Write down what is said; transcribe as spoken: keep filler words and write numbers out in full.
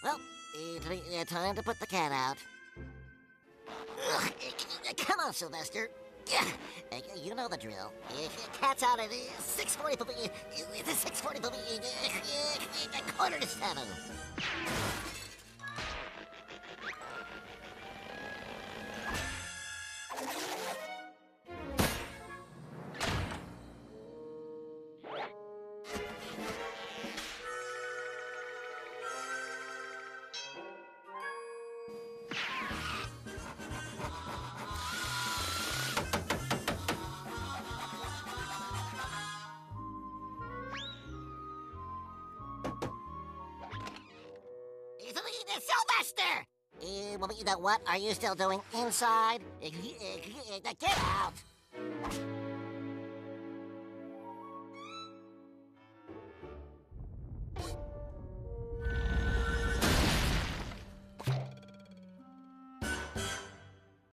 Well, uh, time to put the cat out. Ugh, come on, Sylvester. You know the drill. Cat's out at six forty. six forty. Quarter to seven. Sylvester! Uh, what are you still doing inside? Get out!